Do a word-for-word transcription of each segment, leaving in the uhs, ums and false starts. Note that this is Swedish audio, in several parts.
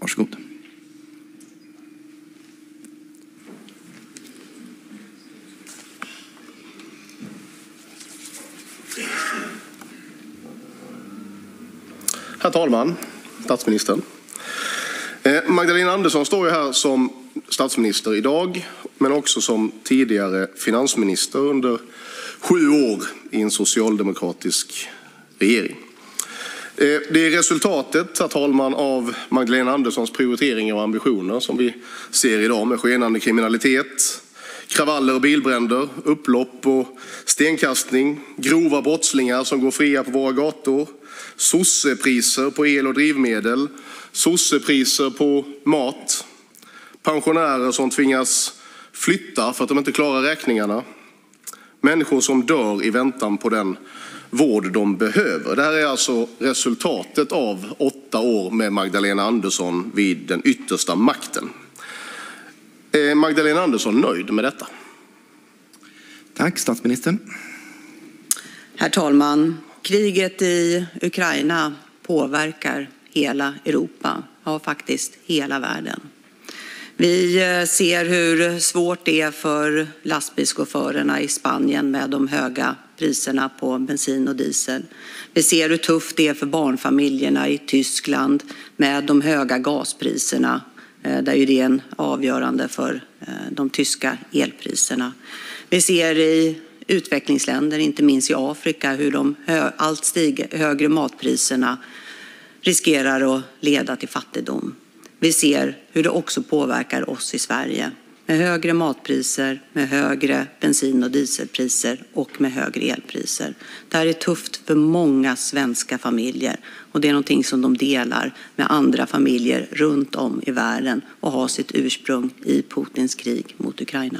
Varsågod. Herr talman, statsministern. Magdalena Andersson står ju här som statsminister idag, men också som tidigare finansminister under sju år i en socialdemokratisk regering. Det är resultatet, herr talman, av Magdalena Anderssons prioriteringar och ambitioner som vi ser idag med skenande kriminalitet, kravaller och bilbränder, upplopp och stenkastning, grova brottslingar som går fria på våra gator, sossepriser på el och drivmedel, sossepriser på mat, pensionärer som tvingas flytta för att de inte klarar räkningarna, människor som dör i väntan på den vård de behöver. Det här är alltså resultatet av åtta år med Magdalena Andersson vid den yttersta makten. Är Magdalena Andersson nöjd med detta? Tack, statsministern. Herr talman, kriget i Ukraina påverkar hela Europa, ja faktiskt hela världen. Vi ser hur svårt det är för lastbilschaufförerna i Spanien med de höga priserna på bensin och diesel. Vi ser hur tufft det är för barnfamiljerna i Tyskland med de höga gaspriserna, där ju det är en avgörande för de tyska elpriserna. Vi ser i utvecklingsländer, inte minst i Afrika, hur de allt stiger, högre matpriserna riskerar att leda till fattigdom. Vi ser hur det också påverkar oss i Sverige med högre matpriser, med högre bensin- och dieselpriser och med högre elpriser. Det här är tufft för många svenska familjer och det är någonting som de delar med andra familjer runt om i världen och har sitt ursprung i Putins krig mot Ukraina.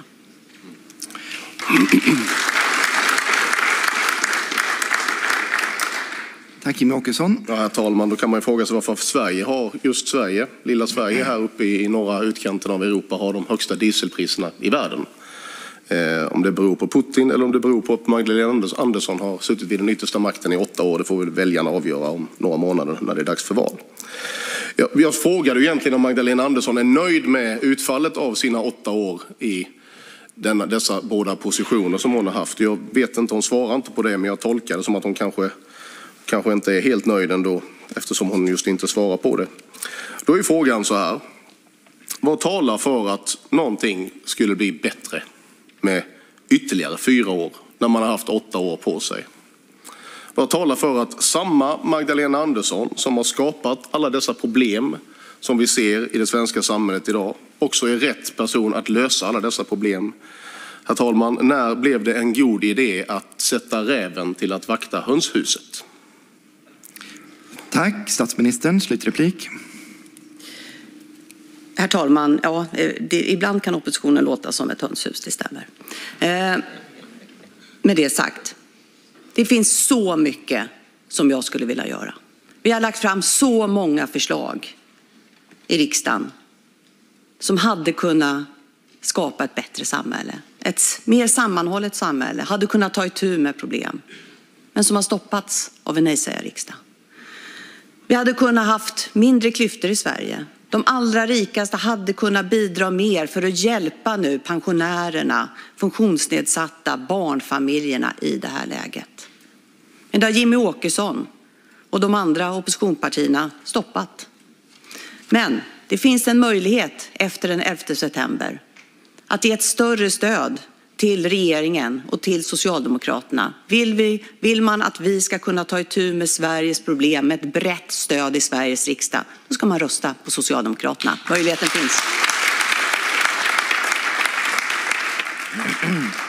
Tack, Jimmie Åkesson. Ja, herr talman, då kan man ju fråga sig varför Sverige har, just Sverige, lilla Sverige här uppe i, i norra utkanten av Europa har de högsta dieselpriserna i världen. Eh, om det beror på Putin eller om det beror på att Magdalena Andersson har suttit vid den yttersta makten i åtta år, det får väl väljarna avgöra om några månader när det är dags för val. Jag, jag frågade egentligen om Magdalena Andersson är nöjd med utfallet av sina åtta år i denna, dessa båda positioner som hon har haft. Jag vet inte, hon svarar inte på det, men jag tolkar det som att hon kanske kanske inte är helt nöjd ändå, eftersom hon just inte svarar på det. Då är frågan så här: vad talar för att någonting skulle bli bättre med ytterligare fyra år när man har haft åtta år på sig? Vad talar för att samma Magdalena Andersson som har skapat alla dessa problem som vi ser i det svenska samhället idag också är rätt person att lösa alla dessa problem? Herr talman, när blev det en god idé att sätta räven till att vakta hönshuset? Tack, statsministern. Slutreplik. Herr talman, ja, det, ibland kan oppositionen låta som ett hönshus, det stämmer. Eh, med det sagt, det finns så mycket som jag skulle vilja göra. Vi har lagt fram så många förslag i riksdagen som hade kunnat skapa ett bättre samhälle. Ett mer sammanhållet samhälle, hade kunnat ta itu med problem, men som har stoppats av en nej-sägar-riksdag. Vi hade kunnat haft mindre klyftor i Sverige. De allra rikaste hade kunnat bidra mer för att hjälpa nu pensionärerna, funktionsnedsatta, barnfamiljerna i det här läget. Men det har Jimmie Åkesson och de andra oppositionspartierna stoppat. Men det finns en möjlighet efter den elfte september att ge ett större stöd till regeringen och till Socialdemokraterna. Vill, vi, vill man att vi ska kunna ta itu med Sveriges problem med ett brett stöd i Sveriges riksdag, då ska man rösta på Socialdemokraterna. Möjligheten finns.